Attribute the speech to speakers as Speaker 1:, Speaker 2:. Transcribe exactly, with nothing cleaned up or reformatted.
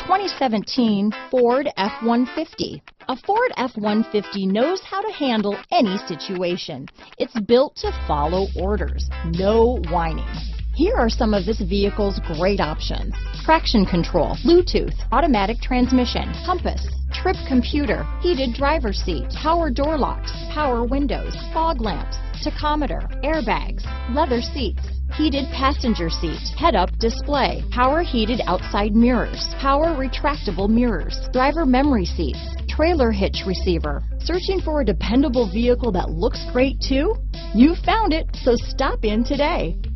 Speaker 1: twenty seventeen Ford F one fifty. A Ford F one fifty knows how to handle any situation. It's built to follow orders, no whining. Here are some of this vehicle's great options: traction control, Bluetooth, automatic transmission, compass, trip computer, heated driver's seat, power door locks, power windows, fog lamps, tachometer, airbags, leather seats, heated passenger seat, head-up display, power heated outside mirrors, power retractable mirrors, driver memory seats, trailer hitch receiver. Searching for a dependable vehicle that looks great too? You found it, so stop in today.